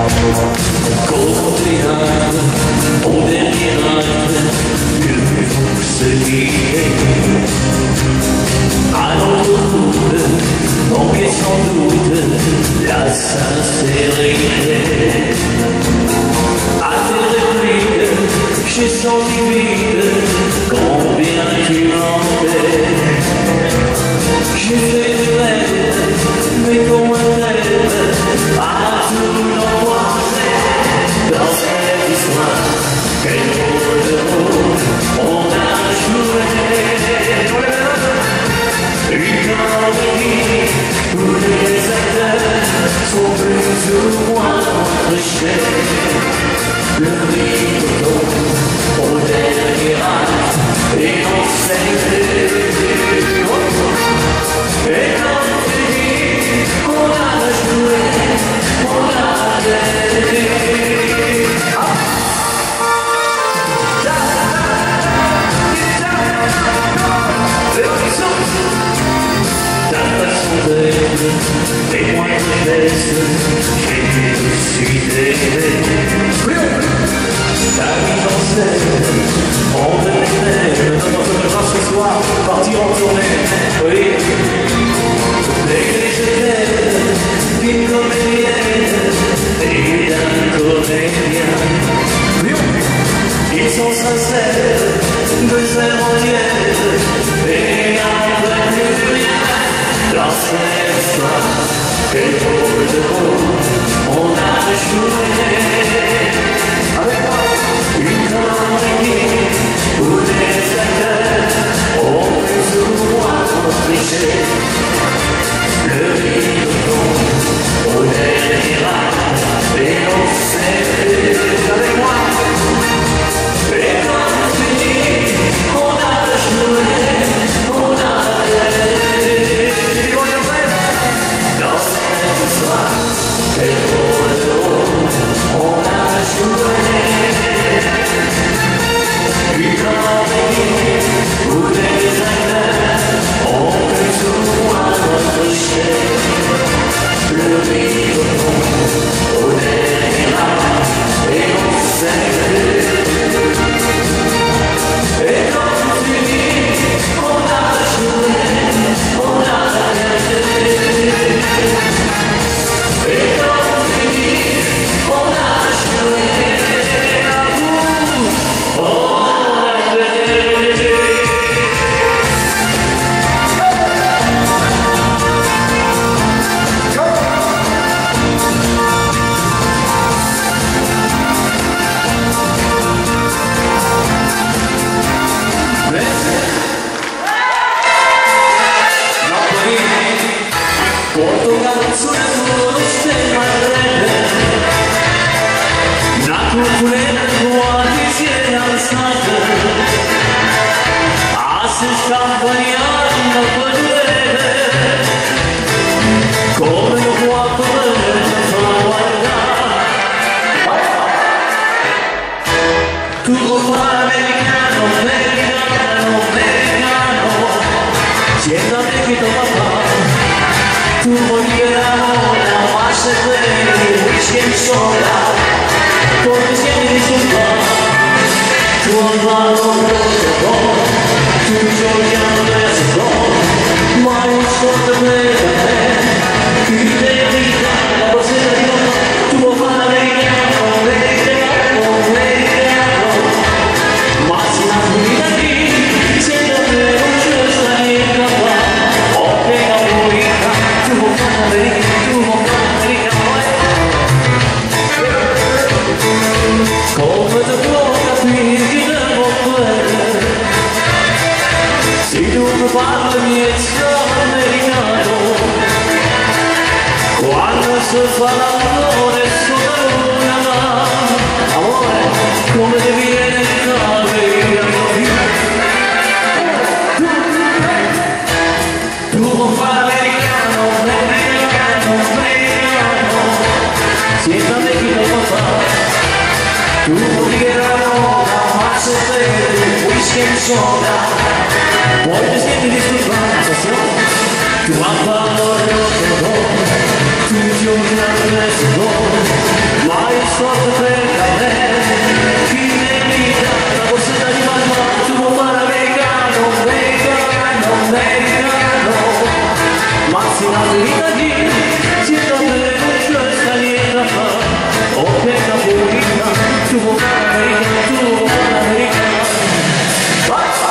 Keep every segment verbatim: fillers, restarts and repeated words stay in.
Contriate o delirate che mi fosse dire hanno dovute o che sono dovute la sincerità altre repliche ci sono divise combien tu mentais j'ai fait du rêve mais comme un rêve à tout l'envoyer dans cette histoire quel jour de rôle on a joué une comédie où les acteurs sont plus ou moins enrichis le rideau au dernier acte et on s'est et quand tu dis qu'on a joué on a gagné. Ta façon d'être, les moindres gestes, j'ai aussi aimé. Ta mise en scène, on te l'éclaire, notre photographe ce soir, partir en tournée, oui. Les éclairs d'une comédienne et d'un comédien, ils sont sincères, de zéro dièse, et après plus rien. Dans cette histoire, quel jour de rôle on a joué. Avec moi, une comédie où les acteurs ont plus ou moins triché. Le rideau au dernier acte et on s'est avec moi. Et quand tu dis on a joué, on a gagné. Dans cette histoire, quel jour de rôle on a joué. Une comédie où les acteurs ont plus ou moins triché. Le rideau au dernier acte et on s'est. Et quand tu dis on a joué, on a gagné. Et quand tu dis on a joué, on a gagné. Portogallo sulle sue stelle la cultura quasi si è alzata a se scampagnando per come lo può fa guardare tu come americano, americano, americano siéntate que toma papá. Tu volvieras ahora más de ver whisky en sola porque si hay disculpas tu amado protocolo tu gioia non è solo ma un sotto me y te dica la poseta di mamma tuo padre americano americano americano ma si la guida lì se davvero c'è stai in capa ok amorita tu vuoi fare tu vuoi fare come te può capire che devo fare se tu mi parli e sono americano quando si fa l'amore sotto una mano amore come ti viene il cabello tu vuoi fare americano americano americano siéntate que no papá tu volvieras ahora más de ver whisky en soda porque si te disculpas tu amor no te doy tu yo no te doy sport per caffè, fine vita, la borsetta di mamma, tu vuoi fare americano, americano, americano, ma se la vita di, siete a te, non c'è niente da fare, ho appena pulita, tu vuoi fare americano, tu vuoi fare americano, vai, vai!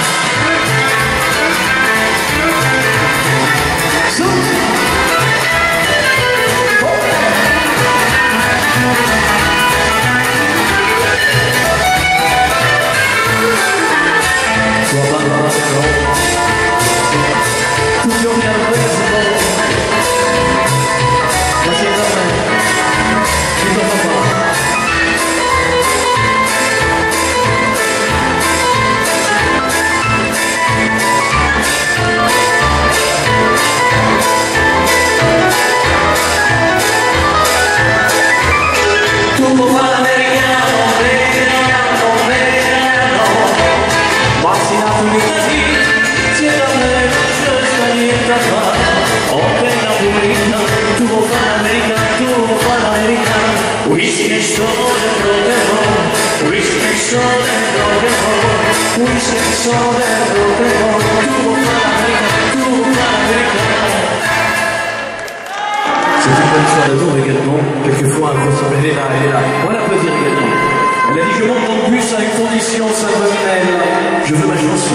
C'est une bonne histoire d'amour également, quelquefois il faut se mêler là et là. Voilà un plaisir également. Elle a dit je monte dans le bus à une condition, Saint-Domingue, je veux ma chanson.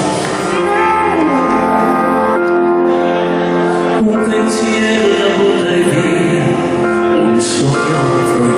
Un pensiero da buttare via, un sogno